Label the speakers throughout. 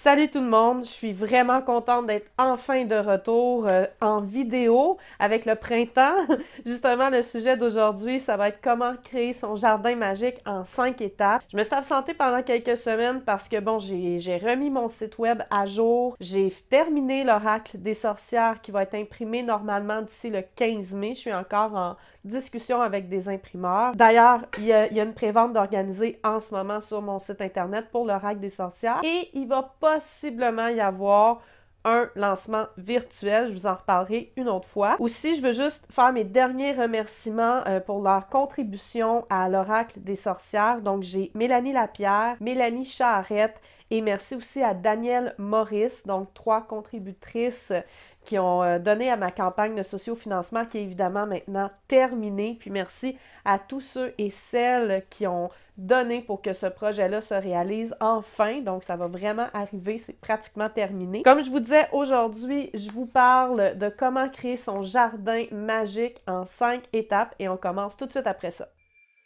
Speaker 1: Salut tout le monde, je suis vraiment contente d'être enfin de retour en vidéo avec le printemps. Justement, le sujet d'aujourd'hui, ça va être comment créer son jardin magique en 5 étapes. Je me suis absentée pendant quelques semaines parce que bon, j'ai remis mon site web à jour. J'ai terminé l'oracle des sorcières qui va être imprimé normalement d'ici le 15 mai. Je suis encore en discussion avec des imprimeurs. D'ailleurs, il y a une prévente d'organiser en ce moment sur mon site internet pour l'oracle des sorcières et il va possiblement y avoir un lancement virtuel, je vous en reparlerai une autre fois. Aussi, je veux juste faire mes derniers remerciements pour leur contribution à l'oracle des sorcières. Donc, j'ai Mélanie Lapierre, Mélanie Charrette et merci aussi à Danielle Maurice, donc 3 contributrices qui ont donné à ma campagne de sociofinancement qui est évidemment maintenant terminée. Puis merci à tous ceux et celles qui ont donné pour que ce projet-là se réalise enfin. Donc, ça va vraiment arriver, c'est pratiquement terminé. Comme je vous disais, aujourd'hui, je vous parle de comment créer son jardin magique en 5 étapes et on commence tout de suite après ça.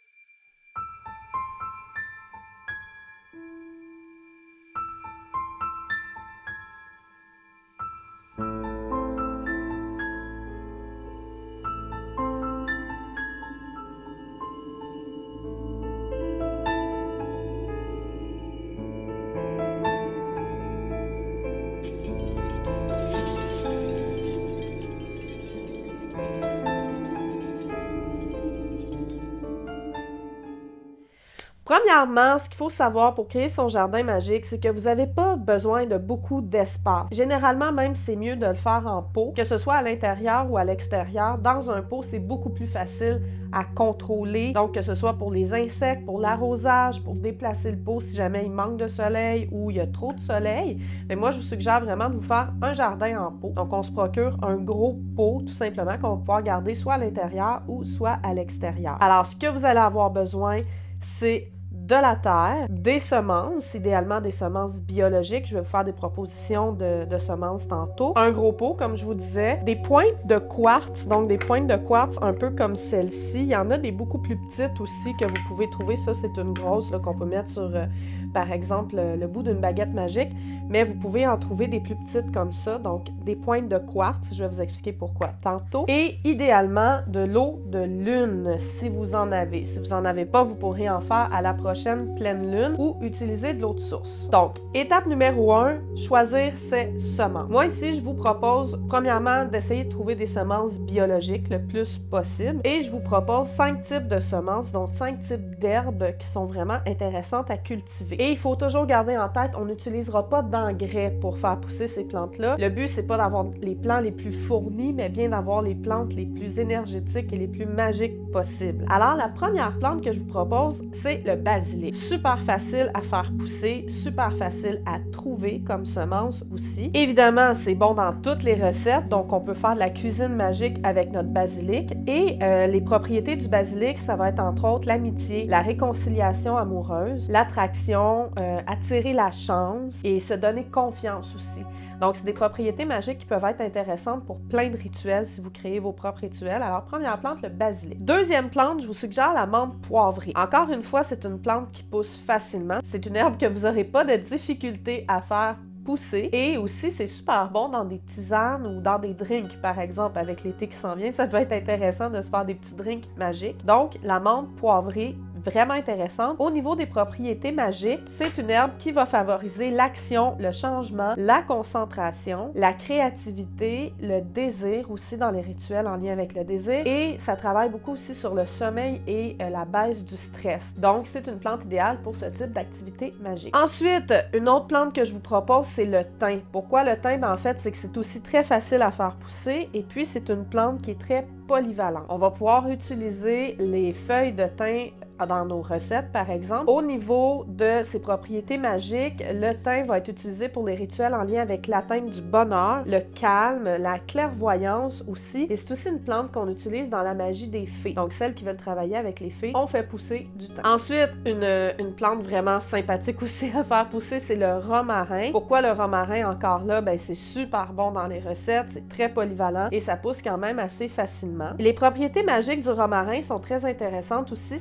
Speaker 1: Premièrement, ce qu'il faut savoir pour créer son jardin magique, c'est que vous n'avez pas besoin de beaucoup d'espace. Généralement, même, c'est mieux de le faire en pot, que ce soit à l'intérieur ou à l'extérieur. Dans un pot, c'est beaucoup plus facile à contrôler. Donc, que ce soit pour les insectes, pour l'arrosage, pour déplacer le pot si jamais il manque de soleil ou il y a trop de soleil. Mais moi, je vous suggère vraiment de vous faire un jardin en pot. Donc, on se procure un gros pot, tout simplement, qu'on va pouvoir garder soit à l'intérieur ou soit à l'extérieur. Alors, ce que vous allez avoir besoin, c'est de la terre, des semences, idéalement des semences biologiques. Je vais vous faire des propositions de semences tantôt. Un gros pot, comme je vous disais. Des pointes de quartz, donc des pointes de quartz un peu comme celle-ci. Il y en a des beaucoup plus petites aussi que vous pouvez trouver. Ça, c'est une grosse qu'on peut mettre sur, par exemple, le bout d'une baguette magique. Mais vous pouvez en trouver des plus petites comme ça. Donc, des pointes de quartz. Je vais vous expliquer pourquoi tantôt. Et idéalement, de l'eau de lune, si vous en avez. Si vous n'en avez pas, vous pourrez en faire à la prochaine pleine lune ou utiliser de l'eau de source. Donc, étape numéro 1, choisir ses semences. Moi ici, je vous propose premièrement d'essayer de trouver des semences biologiques le plus possible et je vous propose 5 types de semences, donc 5 types d'herbes qui sont vraiment intéressantes à cultiver. Et il faut toujours garder en tête, on n'utilisera pas d'engrais pour faire pousser ces plantes-là. Le but, c'est pas d'avoir les plants les plus fournis, mais bien d'avoir les plantes les plus énergétiques et les plus magiques possibles. Alors, la première plante que je vous propose, c'est le basilic. Super facile à faire pousser, super facile à trouver comme semence aussi. Évidemment, c'est bon dans toutes les recettes, donc on peut faire de la cuisine magique avec notre basilic. Et les propriétés du basilic, ça va être entre autres l'amitié, la réconciliation amoureuse, l'attraction, attirer la chance et se donner confiance aussi. Donc, c'est des propriétés magiques qui peuvent être intéressantes pour plein de rituels si vous créez vos propres rituels. Alors, première plante, le basilic. Deuxième plante, je vous suggère la menthe poivrée. Encore une fois, c'est une plante qui pousse facilement. C'est une herbe que vous n'aurez pas de difficulté à faire pousser. Et aussi, c'est super bon dans des tisanes ou dans des drinks, par exemple, avec l'été qui s'en vient. Ça peut être intéressant de se faire des petits drinks magiques. Donc, la menthe poivrée, vraiment intéressante. Au niveau des propriétés magiques, c'est une herbe qui va favoriser l'action, le changement, la concentration, la créativité, le désir aussi dans les rituels en lien avec le désir. Et ça travaille beaucoup aussi sur le sommeil et la baisse du stress. Donc, c'est une plante idéale pour ce type d'activité magique. Ensuite, une autre plante que je vous propose, c'est le thym. Pourquoi le thym? En fait, c'est que c'est aussi très facile à faire pousser et puis c'est une plante qui est très polyvalente. On va pouvoir utiliser les feuilles de thym dans nos recettes, par exemple. Au niveau de ses propriétés magiques, le thym va être utilisé pour les rituels en lien avec l'atteinte du bonheur, le calme, la clairvoyance aussi. Et c'est aussi une plante qu'on utilise dans la magie des fées. Donc, celles qui veulent travailler avec les fées, on fait pousser du thym. Ensuite, une plante vraiment sympathique aussi à faire pousser, c'est le romarin. Pourquoi le romarin, encore là? Ben, c'est super bon dans les recettes, c'est très polyvalent et ça pousse quand même assez facilement. Les propriétés magiques du romarin sont très intéressantes aussi. Ça va être lié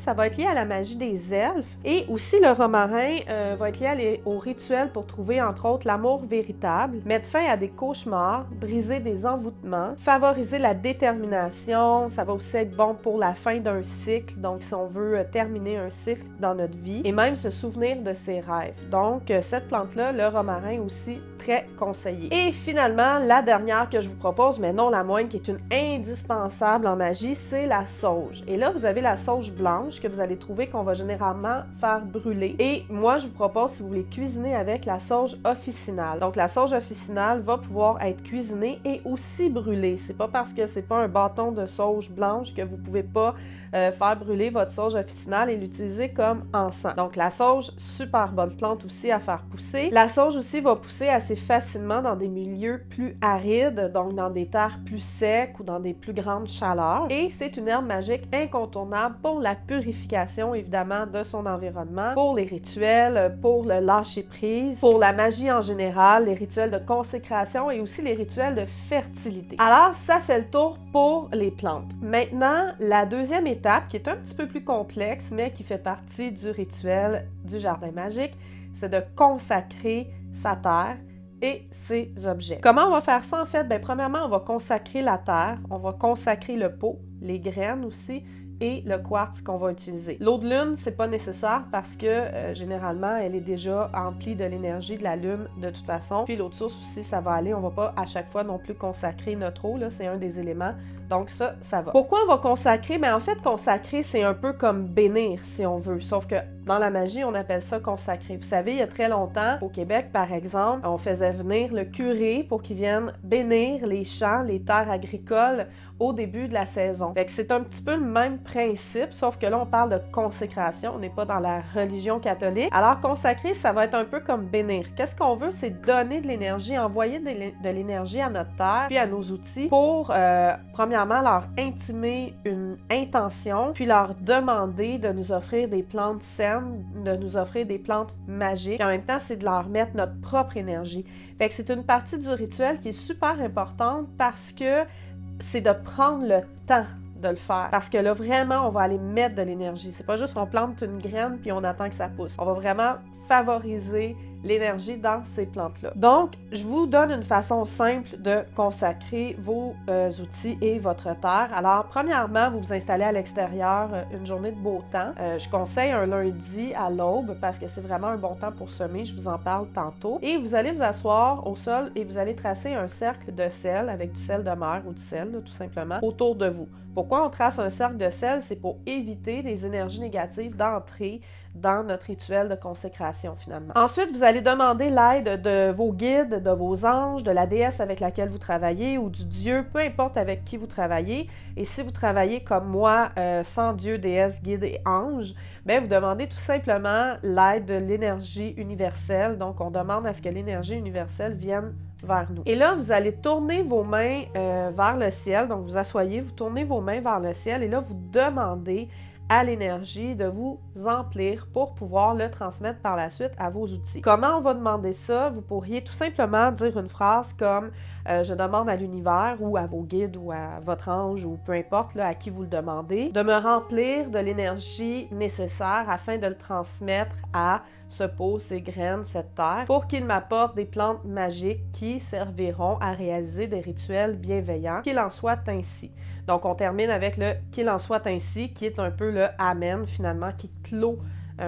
Speaker 1: lié à la magie des elfes. Et aussi, le romarin va être lié au rituel pour trouver, entre autres, l'amour véritable, mettre fin à des cauchemars, briser des envoûtements, favoriser la détermination. Ça va aussi être bon pour la fin d'un cycle, donc si on veut terminer un cycle dans notre vie, et même se souvenir de ses rêves. Donc, cette plante-là, le romarin aussi, très conseillé. Et finalement, la dernière que je vous propose, mais non la moindre, qui est une indispensable en magie, c'est la sauge. Et là, vous avez la sauge blanche que vous allez trouver qu'on va généralement faire brûler. Et moi, je vous propose, si vous voulez cuisiner avec, la sauge officinale. Donc, la sauge officinale va pouvoir être cuisinée et aussi brûlée. C'est pas parce que c'est pas un bâton de sauge blanche que vous pouvez pas faire brûler votre sauge officinale et l'utiliser comme encens. Donc, la sauge, super bonne plante aussi à faire pousser. La sauge aussi va pousser assez facilement dans des milieux plus arides, donc dans des terres plus secs ou dans des plus grandes chaleurs. Et c'est une herbe magique incontournable pour la purification, évidemment, de son environnement, pour les rituels, pour le lâcher-prise, pour la magie en général, les rituels de consécration et aussi les rituels de fertilité. Alors, ça fait le tour pour les plantes. Maintenant, la deuxième étape, qui est un petit peu plus complexe, mais qui fait partie du rituel du jardin magique, c'est de consacrer sa terre et ses objets. Comment on va faire ça en fait? Bien, premièrement, on va consacrer la terre, on va consacrer le pot, les graines aussi, et le quartz qu'on va utiliser. L'eau de lune, c'est pas nécessaire parce que généralement, elle est déjà emplie de l'énergie de la lune de toute façon. Puis l'eau de source aussi, ça va aller. On va pas à chaque fois non plus consacrer notre eau, là, c'est un des éléments. Donc ça va. Pourquoi on va consacrer? Mais en fait, consacrer, c'est un peu comme bénir, si on veut. Sauf que dans la magie, on appelle ça consacrer. Vous savez, il y a très longtemps, au Québec, par exemple, on faisait venir le curé pour qu'il vienne bénir les champs, les terres agricoles au début de la saison. Fait que c'est un petit peu le même principe, sauf que là, on parle de consécration. On n'est pas dans la religion catholique. Alors, consacrer, ça va être un peu comme bénir. Qu'est-ce qu'on veut? C'est donner de l'énergie, envoyer de l'énergie à notre terre, puis à nos outils pour, premièrement, leur intimer une intention, puis leur demander de nous offrir des plantes saines, de nous offrir des plantes magiques. Puis en même temps, c'est de leur mettre notre propre énergie. Fait que c'est une partie du rituel qui est super importante parce que c'est de prendre le temps de le faire. Parce que là, vraiment, on va aller mettre de l'énergie. C'est pas juste qu'on plante une graine puis on attend que ça pousse. On va vraiment favoriser l'énergie dans ces plantes-là. Donc, je vous donne une façon simple de consacrer vos outils et votre terre. Alors, premièrement, vous vous installez à l'extérieur une journée de beau temps. Je conseille un lundi à l'aube parce que c'est vraiment un bon temps pour semer. Je vous en parle tantôt. Et vous allez vous asseoir au sol et vous allez tracer un cercle de sel avec du sel de mer ou du sel, là, tout simplement, autour de vous. Pourquoi on trace un cercle de sel? C'est pour éviter des énergies négatives d'entrer dans notre rituel de consécration, finalement. Ensuite, vous allez demander l'aide de vos guides, de vos anges, de la déesse avec laquelle vous travaillez ou du dieu, peu importe avec qui vous travaillez. Et si vous travaillez comme moi, sans dieu, déesse, guide et ange, bien, vous demandez tout simplement l'aide de l'énergie universelle. Donc, on demande à ce que l'énergie universelle vienne vers nous. Et là, vous allez tourner vos mains vers le ciel. Donc, vous asseyez, vous tournez vos mains vers le ciel et là, vous demandez à l'énergie de vous emplir pour pouvoir le transmettre par la suite à vos outils. Comment on va demander ça? Vous pourriez tout simplement dire une phrase comme je demande à l'univers ou à vos guides ou à votre ange ou peu importe là, à qui vous le demandez, de me remplir de l'énergie nécessaire afin de le transmettre à ce pot, ces graines, cette terre, pour qu'il m'apporte des plantes magiques qui serviront à réaliser des rituels bienveillants, qu'il en soit ainsi. Donc, on termine avec le « qu'il en soit ainsi » qui est un peu le « amen » finalement, qui clôt,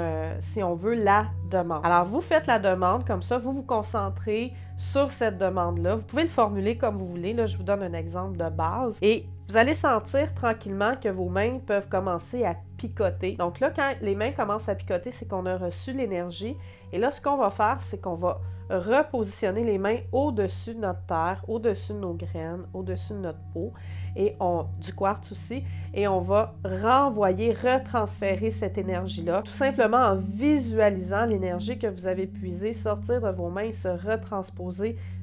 Speaker 1: si on veut, la demande. Alors, vous faites la demande comme ça, vous vous concentrez sur cette demande-là. Vous pouvez le formuler comme vous voulez. Là, je vous donne un exemple de base. Et vous allez sentir tranquillement que vos mains peuvent commencer à picoter. Donc là, quand les mains commencent à picoter, c'est qu'on a reçu l'énergie. Et là, ce qu'on va faire, c'est qu'on va repositionner les mains au-dessus de notre terre, au-dessus de nos graines, au-dessus de notre peau, et du quartz aussi, et on va renvoyer, retransférer cette énergie-là, tout simplement en visualisant l'énergie que vous avez puisée sortir de vos mains et se retransposer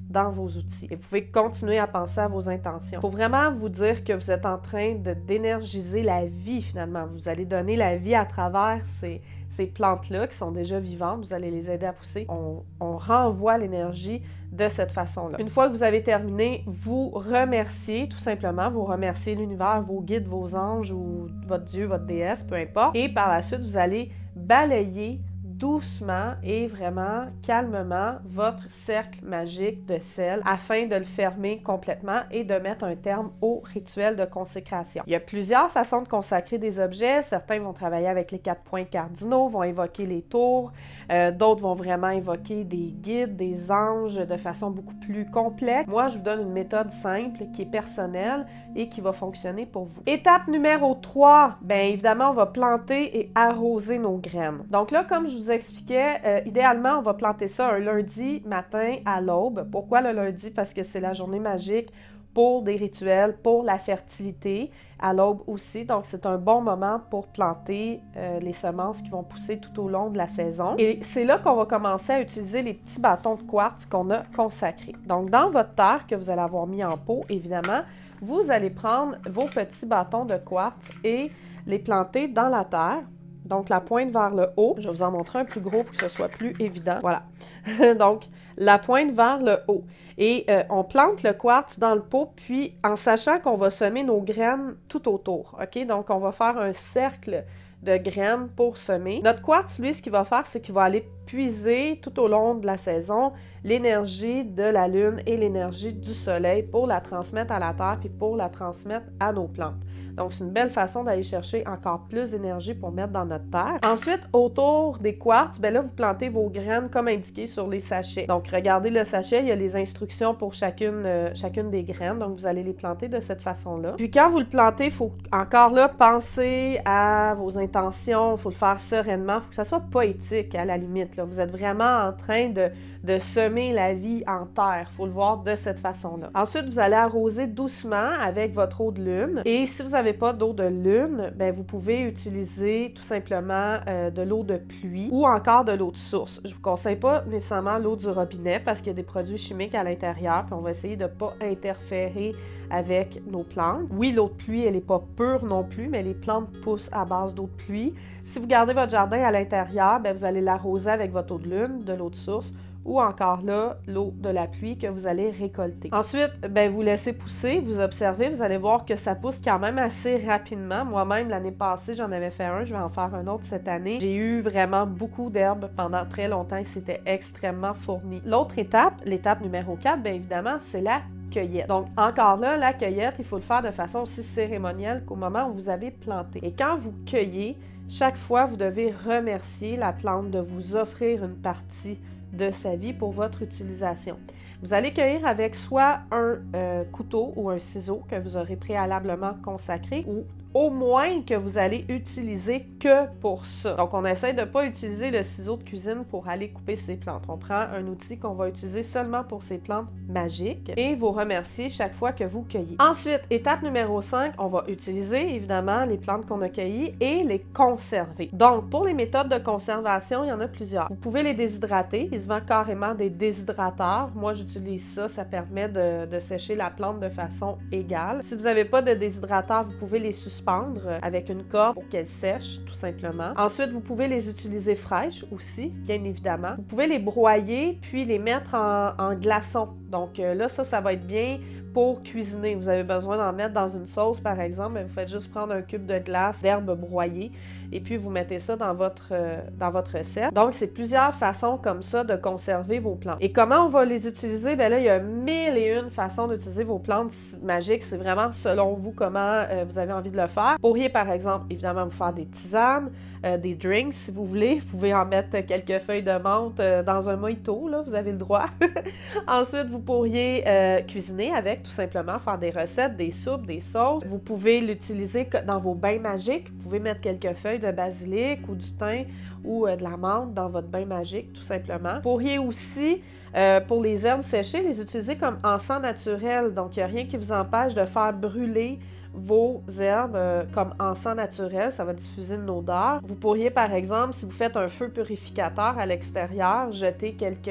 Speaker 1: dans vos outils. Et vous pouvez continuer à penser à vos intentions. Il faut vraiment vous dire que vous êtes en train d'énergiser la vie finalement. Vous allez donner la vie à travers ces plantes-là qui sont déjà vivantes. Vous allez les aider à pousser. On renvoie l'énergie de cette façon-là. Une fois que vous avez terminé, vous remerciez tout simplement. Vous remerciez l'univers, vos guides, vos anges ou votre Dieu, votre déesse, peu importe. Et par la suite, vous allez balayer doucement et vraiment calmement votre cercle magique de sel afin de le fermer complètement et de mettre un terme au rituel de consécration. Il y a plusieurs façons de consacrer des objets. Certains vont travailler avec les 4 points cardinaux, vont évoquer les tours. D'autres vont vraiment évoquer des guides, des anges de façon beaucoup plus complexe. Moi, je vous donne une méthode simple qui est personnelle et qui va fonctionner pour vous. Étape numéro 3, bien évidemment, on va planter et arroser nos graines. Donc là, comme je vous expliquais, idéalement, on va planter ça un lundi matin à l'aube. Pourquoi le lundi? Parce que c'est la journée magique pour des rituels, pour la fertilité, à l'aube aussi. Donc, c'est un bon moment pour planter les semences qui vont pousser tout au long de la saison. Et c'est là qu'on va commencer à utiliser les petits bâtons de quartz qu'on a consacrés. Donc, dans votre terre que vous allez avoir mis en pot, évidemment, vous allez prendre vos petits bâtons de quartz et les planter dans la terre. Donc, la pointe vers le haut. Je vais vous en montrer un plus gros pour que ce soit plus évident. Voilà. Donc, la pointe vers le haut. Et on plante le quartz dans le pot, puis en sachant qu'on va semer nos graines tout autour. OK? Donc, on va faire un cercle de graines pour semer. Notre quartz, lui, ce qu'il va faire, c'est qu'il va aller puiser tout au long de la saison l'énergie de la lune et l'énergie du soleil pour la transmettre à la terre puis pour la transmettre à nos plantes. Donc, c'est une belle façon d'aller chercher encore plus d'énergie pour mettre dans notre terre. Ensuite, autour des quartz, bien là, vous plantez vos graines comme indiqué sur les sachets. Donc, regardez le sachet, il y a les instructions pour chacune des graines. Donc, vous allez les planter de cette façon-là. Puis, quand vous le plantez, il faut encore là penser à vos intentions. Il faut le faire sereinement. Il faut que ça soit poétique à la limite. Là. Vous êtes vraiment en train de semer la vie en terre. Il faut le voir de cette façon-là. Ensuite, vous allez arroser doucement avec votre eau de lune. Et si vous n'avez pas d'eau de lune, bien, vous pouvez utiliser tout simplement de l'eau de pluie ou encore de l'eau de source. Je ne vous conseille pas nécessairement l'eau du robinet parce qu'il y a des produits chimiques à l'intérieur, puis on va essayer de ne pas interférer avec nos plantes. Oui, l'eau de pluie, elle n'est pas pure non plus, mais les plantes poussent à base d'eau de pluie. Si vous gardez votre jardin à l'intérieur, bien, vous allez l'arroser avec votre eau de lune, de l'eau de source, ou encore là, l'eau de la pluie que vous allez récolter. Ensuite, bien, vous laissez pousser, vous observez, vous allez voir que ça pousse quand même assez rapidement. Moi-même, l'année passée, j'en avais fait un, je vais en faire un autre cette année. J'ai eu vraiment beaucoup d'herbes pendant très longtemps et c'était extrêmement fourni. L'autre étape, l'étape numéro 4, bien évidemment, c'est la cueillette. Donc, encore là, la cueillette, il faut le faire de façon aussi cérémonielle qu'au moment où vous avez planté. Et quand vous cueillez, chaque fois, vous devez remercier la plante de vous offrir une partie de sa vie pour votre utilisation. Vous allez cueillir avec soit un couteau ou un ciseau que vous aurez préalablement consacré ou au moins que vous allez utiliser que pour ça. Donc, on essaie de ne pas utiliser le ciseau de cuisine pour aller couper ses plantes. On prend un outil qu'on va utiliser seulement pour ces plantes magiques et vous remercier chaque fois que vous cueillez. Ensuite, étape numéro 5, on va utiliser évidemment les plantes qu'on a cueillies et les conserver. Donc, pour les méthodes de conservation, il y en a plusieurs. Vous pouvez les déshydrater. Il se vend carrément des déshydrateurs. Moi, j'utilise ça. Ça permet de sécher la plante de façon égale. Si vous n'avez pas de déshydrateur, vous pouvez les suspendre avec une corde pour qu'elles sèchent, tout simplement. Ensuite, vous pouvez les utiliser fraîches aussi, bien évidemment. Vous pouvez les broyer, puis les mettre en glaçons. Donc là, ça va être bien pour cuisiner. Vous avez besoin d'en mettre dans une sauce, par exemple. Vous faites juste prendre un cube de glace, d'herbe broyée, et puis vous mettez ça dans votre recette. Donc, c'est plusieurs façons comme ça de conserver vos plantes. Et comment on va les utiliser? Bien là, il y a 1001 façons d'utiliser vos plantes magiques. C'est vraiment selon vous comment vous avez envie de le faire. Vous pourriez, par exemple, évidemment, vous faire des tisanes, des drinks, si vous voulez. Vous pouvez en mettre quelques feuilles de menthe dans un mojito, là, vous avez le droit. Ensuite, vous pourriez cuisiner avec, tout simplement, faire des recettes, des soupes, des sauces. Vous pouvez l'utiliser dans vos bains magiques. Vous pouvez mettre quelques feuilles de basilic ou du thym ou de la menthe dans votre bain magique, tout simplement. Vous pourriez aussi, pour les herbes séchées, les utiliser comme encens naturel. Donc, il n'y a rien qui vous empêche de faire brûler vos herbes comme encens naturel, ça va diffuser une odeur. Vous pourriez, par exemple, si vous faites un feu purificateur à l'extérieur, jeter quelques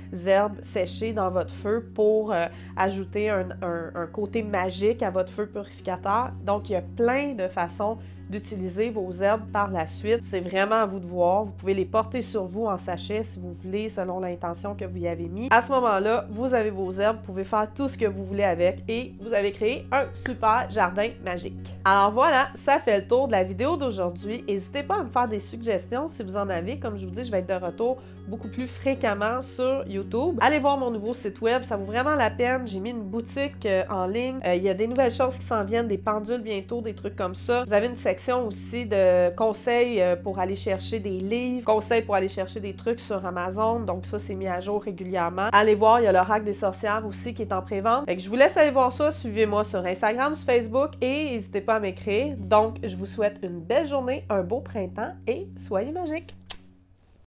Speaker 1: herbes séchées dans votre feu pour ajouter un côté magique à votre feu purificateur. Donc, il y a plein de façons d'utiliser vos herbes par la suite. C'est vraiment à vous de voir. Vous pouvez les porter sur vous en sachet si vous voulez, selon l'intention que vous y avez mis. À ce moment-là, vous avez vos herbes, vous pouvez faire tout ce que vous voulez avec et vous avez créé un super jardin magique. Alors voilà, ça fait le tour de la vidéo d'aujourd'hui. N'hésitez pas à me faire des suggestions si vous en avez. Comme je vous dis, je vais être de retour beaucoup plus fréquemment sur YouTube. Allez voir mon nouveau site web, ça vaut vraiment la peine. J'ai mis une boutique en ligne. Il y a des nouvelles choses qui s'en viennent, des pendules bientôt, des trucs comme ça. Vous avez une section aussi de conseils pour aller chercher des livres, conseils pour aller chercher des trucs sur Amazon. Donc ça, c'est mis à jour régulièrement. Allez voir, il y a l'Oracle des sorcières aussi qui est en pré-vente. Fait que je vous laisse aller voir ça. Suivez-moi sur Instagram, sur Facebook et n'hésitez pas à m'écrire. Donc, je vous souhaite une belle journée, un beau printemps et soyez magiques!